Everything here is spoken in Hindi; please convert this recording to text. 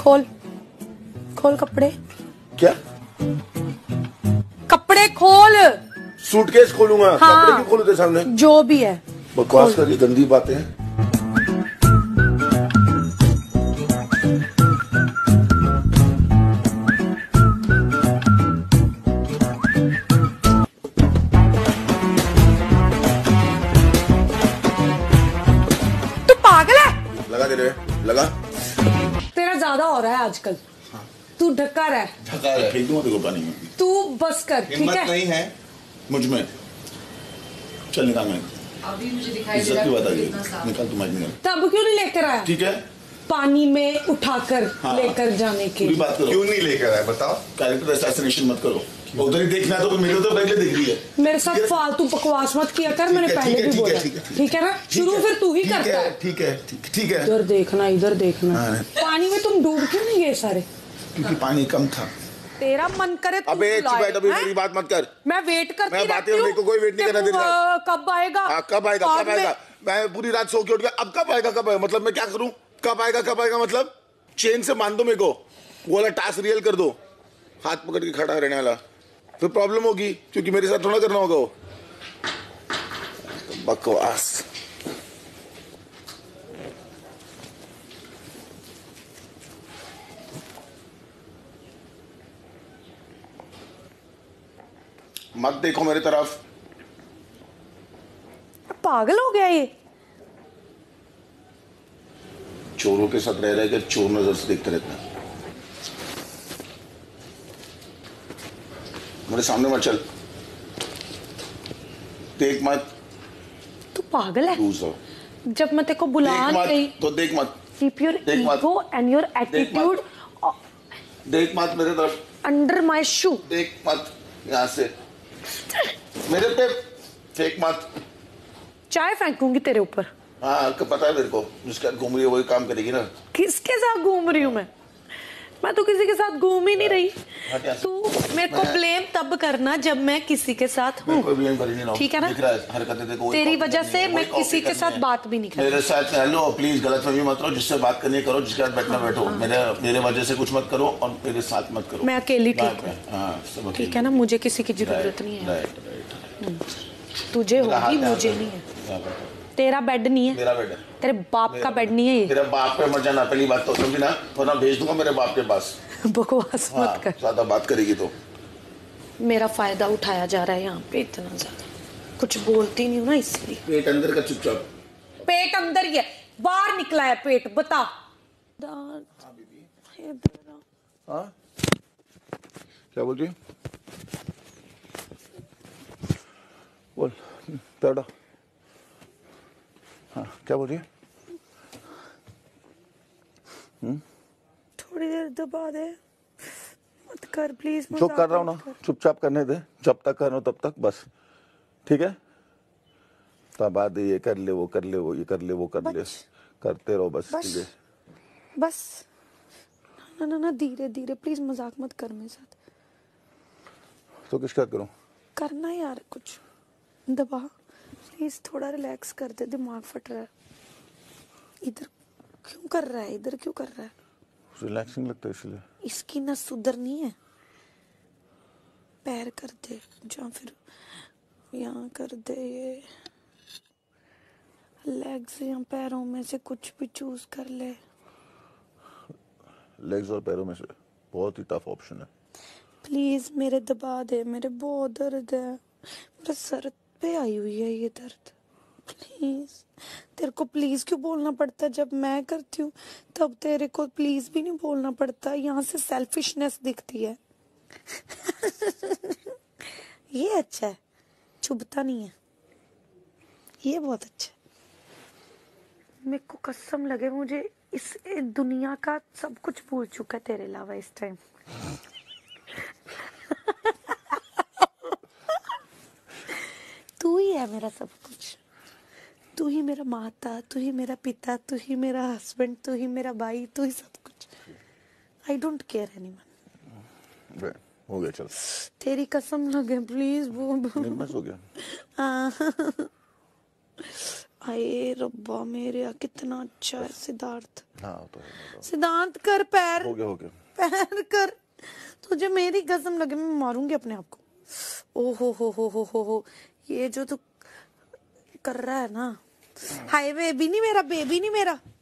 खोल खोल कपड़े। क्या? कपड़े खोल। सूटकेस खोलूंगा। हाँ, कपड़े क्यों खोलू तेरे सामने? जो भी है बकवास करके गंदी बातें हैं। तू पागल है? लगा दे रहे, लगा। तेरा ज्यादा हो रहा है आजकल। हाँ। तू ढक्का रहा है। ढका है, फेंक दूंगा तेरे को पानी में। तू बस कर, ठीक हिम्मत है? नहीं है मुझ में। चल निकाल। मैं अभी मुझे दिखाई दे इज्जत रहा की है बात आ गई। कितना साफ। निकाल तुम्हारी निकाल। तब क्यों नहीं लेकर आया? ठीक है, पानी में उठाकर हाँ, लेकर जाने के। पूरी बात करो। क्यों नहीं लेकर आया बताओ? कैरेक्टर असैसिनेशन मत करो। उधर ही देखना है तो मेरे तो पहले देख रही है। मेरे साथ फालतू बकवास मत किया कर, मैंने पहले भी बोला। ठीक है ना? शुरू फिर तू ही करता है। ठीक है, ठीक है। इधर देखना, इधर देखना। हाँ। पानी में तुम डूब क्यों नहीं गए सारे? क्योंकि पानी कम था। तेरा मन करे तू अबे चुप बैठ, अभी हैं? मेरी बात मत कर। मैं वेट करती मैं बातें रहती हूँ। मेरे को कोई वेट नहीं करना दे रहा। कब आएगा? हाँ, कब आएगा, बाद कब आएगा? में- मैं पूरी रात सो के उठ गया। अब कब आएगा, कब आएगा? मतलब मैं क्या करूं? कब आएगा, कब आएगा? मतलब चेन से बांध दो मेरे को, वो वाला टास्क रियल कर दो, हाथ पकड़ के खड़ा रहने वाला। फिर प्रॉब्लम होगी, क्योंकि मेरे साथ थोड़ा करना होगा वो। बकवास। मत देखो मेरी तरफ। पागल हो गया ये। चोरों के साथ रह रहे के चोर नजर से देखते रहते हैं। मेरे सामने मत चल, देख मत। तू पागल है? लूज हो। जब मैं तेरे को बुला देख नहीं रही। मत तो देख मत। Keep your देख मत। ego and your attitude देख मत मेरे तरफ। under my shoe. देख मत यहाँ से, मेरे पे फेंक मत। चाय फेंकूंगी तेरे ऊपर। हाँ, पता है मेरे को, जिसके साथ घूम रही है वही काम करेगी ना। किसके साथ घूम रही हूँ मैं तो किसी के साथ घूम ही नहीं रही। तू मेरे को ब्लेम तब करना जब मैं किसी के साथ हूँ, ठीक है ना? हरकतें देखो, तेरी वजह से मैं किसी के साथ बात भी नहीं कर मेरे साथ। हेलो प्लीज, गलतफहमी मत करो। जिससे बात करनी करो, जिसके साथ बैठना बैठो। मेरे वजह से कुछ मत करो और मेरे साथ मत करो। मैं अकेली ठीक है ना? मुझे किसी की जरूरत नहीं है। तुझे होगी, मुझे नहीं है। तेरा बेड नहीं है, मेरा बेड है। तेरे बाप का बेड नहीं है ये। तेरे बाप पे मत जाना, पहली बात तो समझी ना, वरना भेज दूंगा मेरे बाप के पास। बकवास मत कर। ज्यादा बात करेगी तो। मेरा फायदा उठाया जा रहा है यहाँ पे इतना ज्यादा। कुछ बोलती नहीं हूँ ना इसलिए। पेट अंदर का चुपचाप। पेट अंदर ही है, बाहर निकला है पेट। बता। हाँ, क्या बोल रही है? बोल बेटा। हाँ, क्या बोल रही है? थोड़ी देर दबा दे, मत कर प्लीज। जो कर रहा हूँ ना, चुपचाप करने दे। जब तक कर रहा हूँ तब तक बस, ठीक है? तब बाद ये कर ले, वो कर ले, वो ये कर ले, वो कर ले, करते रहो बस, ठीक है? बस ना ना ना, धीरे धीरे प्लीज, मजाक मत कर मेरे साथ। तो किसका करूँ? करना यार कुछ, दबा प्लीज, थोड़ा रिलैक्स कर दे, दिमाग फट रहा है। इधर क्यों कर रहा है? इधर क्यों कर रहा है? रिलैक्सिंग लगता है इसलिए। इसकी नस सुधरनी है। पैर कर दे, या फिर यहाँ कर दे, ये लेग्स या पैरों में से कुछ भी चूज कर ले। लेग्स और पैरों में से बहुत ही टफ ऑप्शन है। प्लीज मेरे दबा दे, मेरे बहुत दर्द है, मेरे सर पे आई हुई है ये दर्द। प्लीज, तेरे को प्लीज क्यों बोलना पड़ता है? जब मैं करती हूँ तब तेरे को प्लीज भी नहीं बोलना पड़ता। यहाँ से सेल्फिशनेस दिखती है। ये अच्छा है, चुभता नहीं है, ये बहुत अच्छा है। मेरे को कसम लगे, मुझे इस दुनिया का सब कुछ भूल चुका है तेरे अलावा इस टाइम। तू ही है मेरा सब कुछ। तू ही मेरा माता, तू ही मेरा पिता, तू ही मेरा हस्बैंड, तू ही मेरा भाई, तू ही सब कुछ। I don't care anyone. हो गया, चल। तेरी कसम लगे प्लीज। बस हो गया। आए रब्बा मेरे, कितना अच्छा है सिद्धार्थ। हाँ तो है, सिद्धांत कर पैर, हो गया पैर कर। तुझे मेरी कसम लगे मैं मारूंगी अपने आप को। ओ हो, ये जो तू कर रहा है ना, हाय बेबी नहीं मेरा, बेबी नहीं मेरा।